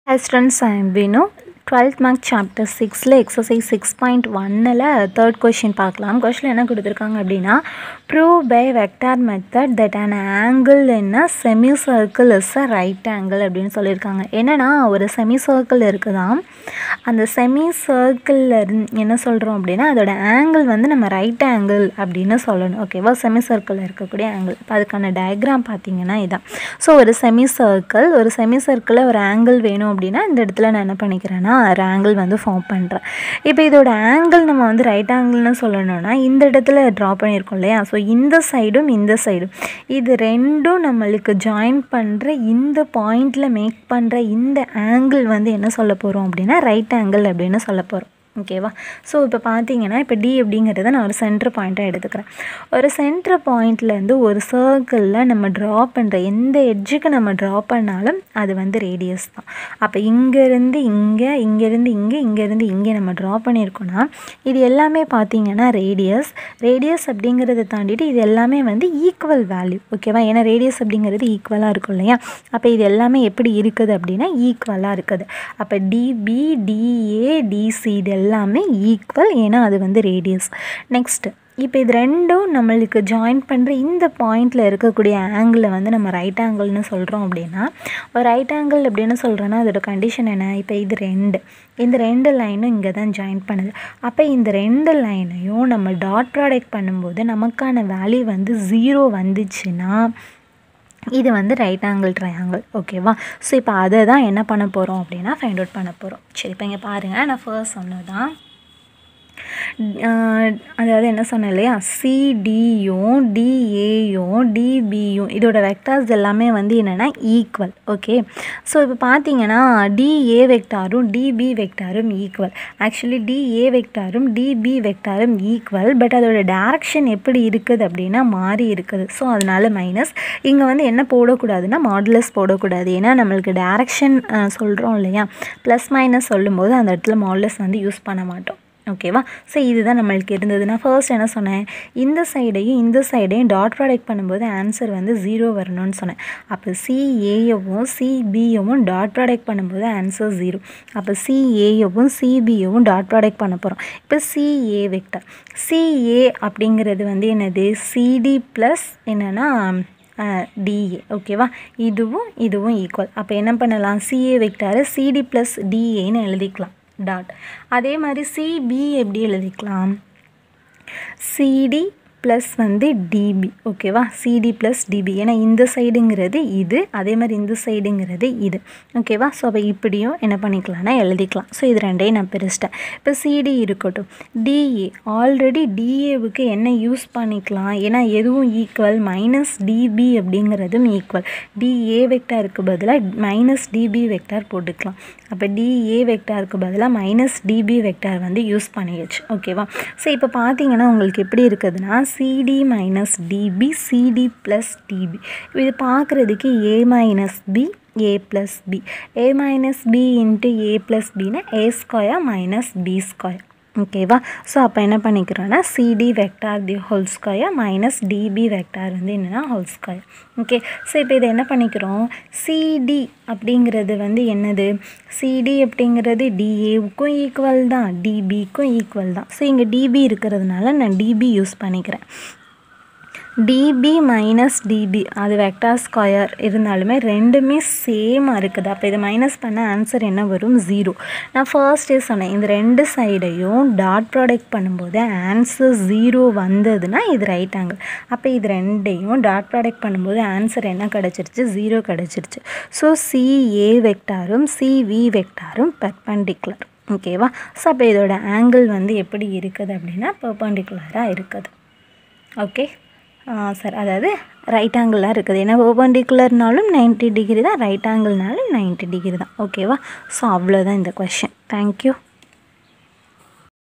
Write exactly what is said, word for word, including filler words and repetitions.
Hi students, I am Vinu. twelfth mark chapter six exercise six point one third question பார்க்கலாம். question என்ன கொடுத்திருக்காங்க அப்படினா prove by vector method that an angle in a semicircle is a right angle அப்படினு சொல்லிருக்காங்க. என்னன்னா ஒரு semicircle இருக்குதாம். அந்த semicircle என்ன சொல்றோம் அப்படினா அதோட angle வந்து நம்ம right angle அப்படினு சொல்லணும். ஓகேவா? semicircle இருக்கக்கூடிய angle. அதுக்கான டயகிராம் பாத்தீங்கன்னா இதான். சோ ஒரு semicircle ஒரு semicircle ஒரு angle வேணும் அப்படினா இந்த இடத்துல நான் என்ன பண்ணிக்கிறேன்னா ஒரு angle வந்து ஃபார்ம் பண்றேன். இப்போ இதோட angle நம்ம வந்து ரைட் ஆங்கிள்னு சொல்லணும்னா இந்த இடத்துல டிரா பண்ணிருக்கோம் இல்லையா? சோ இந்த சைடும் இந்த சைடும் இது ரெண்டும் நம்மளுக்கு ஜாயின் பண்ற இந்த பாயிண்ட்ல மேக் பண்ற இந்த angle வந்து என்ன சொல்ல போறோம் அப்படினா ரைட் ஆங்கிள் அப்படினு சொல்ல போறோம். ஓகேவா? சோ இப்போ பாத்தீங்கன்னா இப்போ D அப்படிங்கறத நான் ஒரு சென்டர் பாயிண்டா எடுத்துக்கிறேன். ஒரு சென்டர் பாயிண்ட்ல இருந்து ஒரு சர்க்கிள்ல நம்ம டிரா பண்ற எந்த எட்ஜுக்கு நம்ம டிரா பண்ணாலும் அது வந்து ரேடியஸ் தான். அப்ப இங்க இருந்து இங்க இங்க இருந்து இங்க இங்க இருந்து இங்க நம்ம டிரா பண்ணிருக்கோம்னா இது எல்லாமே பாத்தீங்கன்னா ரேடியஸ். ரேடியஸ் அப்படிங்கறத தாண்டிட்டு இது எல்லாமே வந்து ஈக்குவல் வேல்யூ. ஓகேவா? ஏனா ரேடியஸ் அப்படிங்கிறது ஈக்குவலா இருக்கும் இல்லையா? அப்ப இது எல்லாமே எப்படி இருக்குது அப்படினா ஈக்குவலா இருக்குது. அப்ப D B D A D C இது எல்லாமே ஈக்குவல். ஏனா அது வந்து ரேடியஸ். நெக்ஸ்ட் இப்போ இது ரெண்டும் நம்மளுக்கு ஜாயின் பண்ற இந்த பாயிண்ட்ல இருக்கக்கூடிய ஆங்கிளை வந்து நம்ம ரைட் ஆங்கிள்னு சொல்றோம் அப்படினா ஒரு ரைட் ஆங்கிள் அப்படினு சொல்றேன்னா அதோட கண்டிஷன் என்ன? இப்போ இது ரெண்டு இந்த ரெண்டு லைனும் இங்க தான் ஜாயின் பண்ணுது. அப்ப இந்த ரெண்டு லைனையும் நம்ம டாட் ப்ராடக்ட் பண்ணும்போது நமக்கான வேல்யூ வந்து ஜீரோ வந்துச்சுனா இது வந்து ரைட் ஆங்கிள் ட்ரையாங்கிள். ஓகேவா? ஸோ இப்போ அதை தான் என்ன பண்ண போகிறோம் அப்படின்னா ஃபைண்ட் அவுட் பண்ண போகிறோம். சரி, இப்போ இங்கே பாருங்கள், நான் ஃபர்ஸ்ட் சொன்னதான் அதாவது என்ன சொன்னேன் இல்லையா? சிடியும் டிஏயும் டிபியும் இதோட வெக்டார்ஸ் எல்லாமே வந்து என்னென்னா ஈக்குவல். ஓகே, ஸோ இப்போ பார்த்தீங்கன்னா டிஏ வெக்டாரும் டிபி வெக்டாரும் ஈக்குவல். ஆக்சுவலி டிஏ வெக்டாரும் டிபி வெக்டாரும் ஈக்குவல். பட் அதோட டேரக்ஷன் எப்படி இருக்குது அப்படின்னா மாறி இருக்குது. ஸோ அதனால மைனஸ். இங்கே வந்து என்ன போடக்கூடாதுன்னா மாடுலஸ் போடக்கூடாது. ஏன்னா நம்மளுக்கு டேரக்ஷன் சொல்கிறோம் இல்லையா? ப்ளஸ் மைனஸ் சொல்லும்போது அந்த இடத்துல மாடுலஸ் வந்து யூஸ் பண்ண மாட்டோம். ஓகேவா? ஸோ இதுதான் நம்மளுக்கு இருந்தது. நான் ஃபர்ஸ்ட் என்ன சொன்னேன்? இந்த சைடையும் இந்த சைடையும் டாட் ப்ராடக்ட் பண்ணும்போது ஆன்சர் வந்து ஜீரோ வரணும்னு சொன்னேன். அப்போ சிஏயவும் சிபியவும் டாட் ப்ராடக்ட் பண்ணும்போது ஆன்சர் ஜீரோ. அப்போ சிஏயவும் சிபியவும் டாட் ப்ராடக்ட் பண்ண போகிறோம். இப்போ சிஏ வெக்டர் சிஏ அப்படிங்கிறது வந்து என்னது? சிடி ப்ளஸ் என்னென்னா டிஏ. ஓகேவா? இதுவும் இதுவும் ஈக்குவல். அப்போ என்ன பண்ணலாம்? சிஏ வெக்டாரை சிடி ப்ளஸ் டிஏன்னு எழுதிக்கலாம் டாட். அதே மாதிரி சிபி எப்படி எழுதிக்கலாம்? சிடி ப்ளஸ் வந்து டிபி. ஓகேவா? CD plus DB. ஏன்னா இந்த சைடுங்கிறது இது, அதே மாதிரி இந்த சைடுங்கிறது இது. ஓகேவா? ஸோ அப்போ இப்படியும் என்ன பண்ணிக்கலாம்னா எழுதிக்கலாம். ஸோ இது ரெண்டையும் நான் பிரிச்சிட்டேன். இப்போ சிடி இருக்கட்டும். டிஏ ஆல்ரெடி டிஏவுக்கு என்ன யூஸ் பண்ணிக்கலாம்? ஏன்னா எதுவும் ஈக்குவல், மைனஸ் டிபி அப்படிங்கிறதும் ஈக்குவல். டிஏ வெக்டாருக்கு பதிலாக மைனஸ் டிபி வெக்டார் போட்டுக்கலாம். அப்போ டிஏ வெக்டாருக்கு பதிலாக மைனஸ் டிபி வெக்டார் வந்து யூஸ் பண்ணிடுச்சு. ஓகேவா? ஸோ இப்போ பார்த்தீங்கன்னா உங்களுக்கு எப்படி இருக்குதுன்னா CD minus DB CD plus DB. இது பார்க்குறதுக்கு A minus B A plus B. A minus B into A plus பின்னா A square minus B square. ஓகேவா? ஸோ அப்போ என்ன பண்ணிக்கிறோன்னா CD vector the whole square minus DB vector வந்து என்னென்னா whole square. Okay, so இப்போ இதை என்ன பண்ணிக்கிறோம்? சிடி அப்படிங்கிறது வந்து என்னது? சிடி அப்படிங்கிறது டிஏவுக்கும் ஈக்குவல் தான், டிபிக்கும் ஈக்குவல் தான். ஸோ இங்கே டிபி இருக்கிறதுனால நான் டிபி யூஸ் பண்ணிக்கிறேன். டிபி மைனஸ் டிபி அது வெக்டார் ஸ்கொயர் இருந்தாலுமே ரெண்டுமே சேமாக இருக்குது. அப்போ இதை மைனஸ் பண்ண ஆன்சர் என்ன வரும்? ஜீரோ. நான் ஃபர்ஸ்டே சொன்னேன் இந்த ரெண்டு சைடையும் டாட் ப்ராடக்ட் பண்ணும்போது ஆன்சர் ஜீரோ வந்ததுன்னா இது ரைட் ஆங்கிள். அப்போ இது ரெண்டையும் டாட் ப்ராடக்ட் பண்ணும்போது ஆன்சர் என்ன கிடச்சிருச்சு? ஜீரோ கிடச்சிருச்சு. ஸோ சிஏ வெக்டாரும் சிவி வெக்டாரும் பெர்பெண்டிகுலர். ஓகேவா? ஸோ அப்போ இதோட ஆங்கிள் வந்து எப்படி இருக்குது அப்படின்னா பெர்பெண்டிகுலராக இருக்குது. ஓகே சார், அதாவது ரைட் ஆங்கிளாக இருக்குது. ஏன்னா பெர்பெண்டிகுலர்னாலும் நைன்ட்டி டிகிரி தான், ரைட் ஆங்கிள்னாலும் நைன்ட்டி டிகிரி தான். ஓகேவா? ஸோ அவ்வளோதான் இந்த கொஷின். தேங்க்யூ.